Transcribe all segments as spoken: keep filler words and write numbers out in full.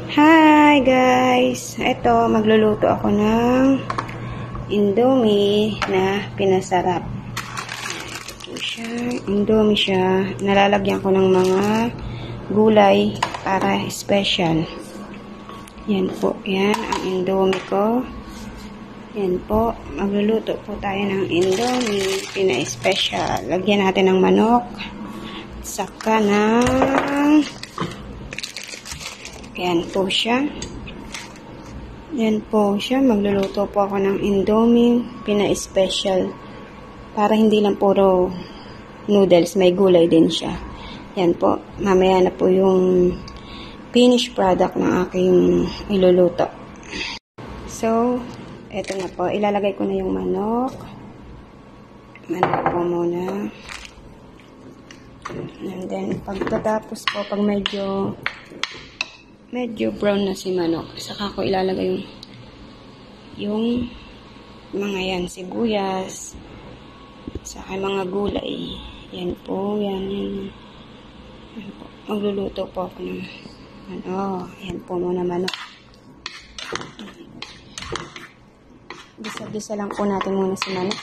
Hi guys! Ito, magluluto ako ng Indomie na pinasarap. Ito po siya. Indomie siya. Nalalagyan ko ng mga gulay para special. Yan po. Yan ang Indomie ko. Yan po. Magluluto po tayo ng Indomie pina-special. Lagyan natin ng manok. Saka ng yan po siya. Yan po siya. Magluluto po ako ng Indomie pina-special. Para hindi lang puro noodles. May gulay din siya. Yan po. Mamaya na po yung finished product ng aking iluluto. So, eto na po. Ilalagay ko na yung manok. Manok po muna. And then, pagkatapos po, pag medyo medyo brown na si manok, saka ko ilalagay yung yung mga yan, sibuyas, saka mga gulay. Yan po, yan, yan. Yan po. Magluluto po ako ng ano, yan po muna manok. Gisa-gisa lang po natin muna si manok.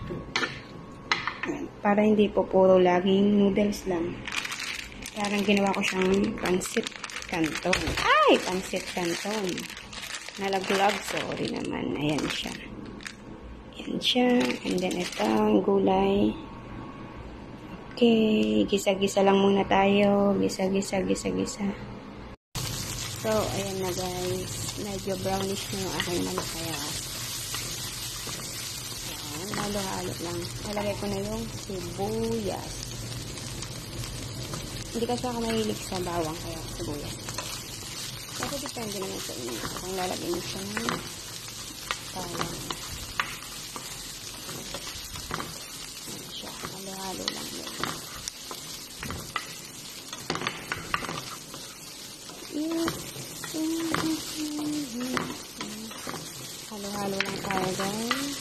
Yan, para hindi po puro laging noodles lang. Parang ginawa ko siyang pansit canton. Ay! Pansit canton. Nalaglag. Sorry naman. Ayan siya. Ayan siya. And then, ito ang gulay. Okay. Gisa-gisa lang muna tayo. Gisa-gisa, gisa-gisa. So, ayan na guys. Medyo brownish na yung aking manok. Kaya, ayan. Halo-halo lang. Nalagay ko na yung sibuyas. Hindi kasi ako mahilig sa bawang, kaya sibuyas. Kasi depende naman sa inyo kung lalagyan nyo siya ng bawang. Ayan siya. Halo-halo lang yun. Halo-halo lang tayo guys.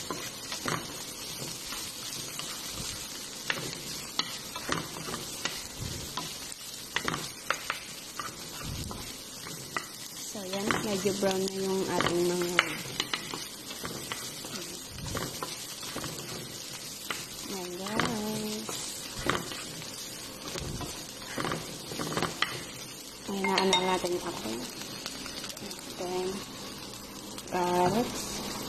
So, yan. Medyo brown na yung ating mga yan, guys. Ay, naano natin yung apple. Then, carrots.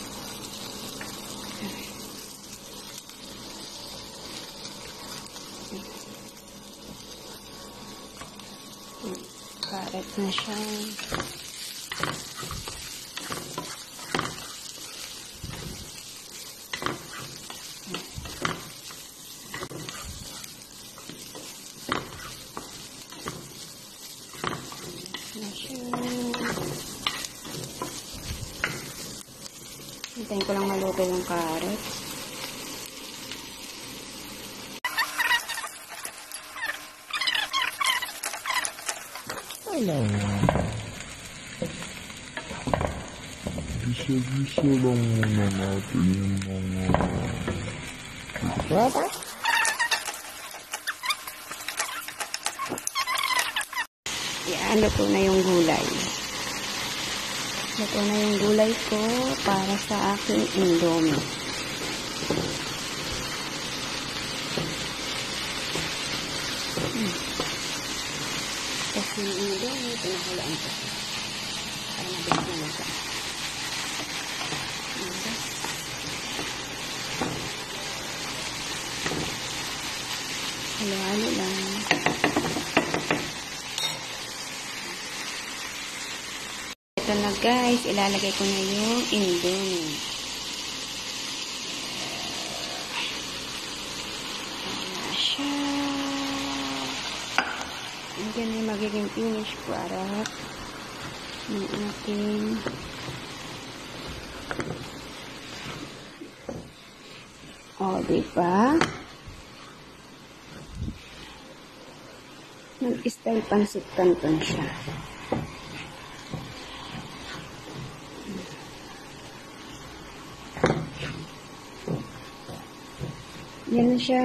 Carrots na siya. Hintayin ko lang maluto yung carrots. Hello. Gisa-gisa lang muna natin yung mga What? Yan, luto na yung gulay. Luto na yung gulay ko para sa aking Indomie. Hmm. Kasi yung Indomie, pinakulaan ko. Para nabit na nasa. Halo-halo lang. Ito na guys, ilalagay ko na yung Indomie. Ayan na siya. And then yung magiging finished product ng ating o, diba? Nag-style pansit canton siya. Yan na siya.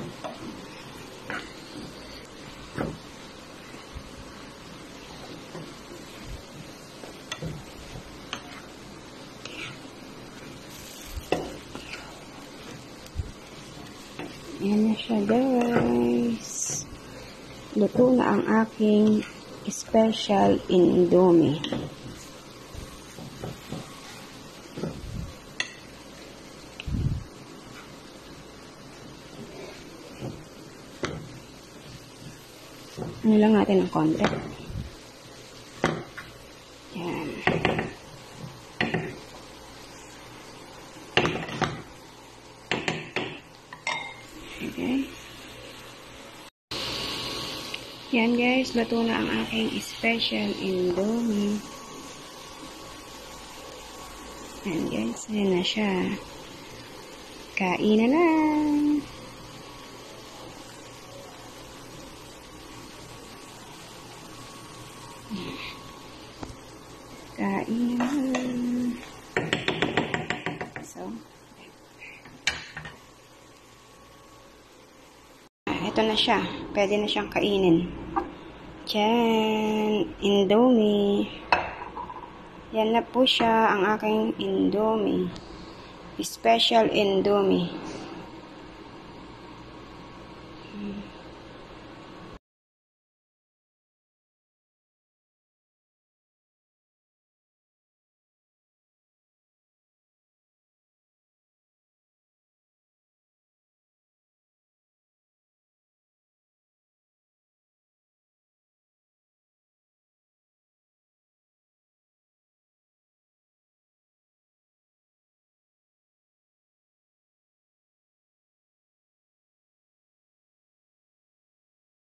Yan na siya, guys. Luto na ang aking special Indomie. Ano lang natin ng konti. Yan. Okay. Yan guys, luto na ang aking special Indomie. Yan guys, yan na siya. Kain na lang. Kain na lang. So, ito na siya. Pwede na siyang kainin. Diyan, Indomie. Yan na po siya, ang aking Indomie. Special Indomie. Hmm.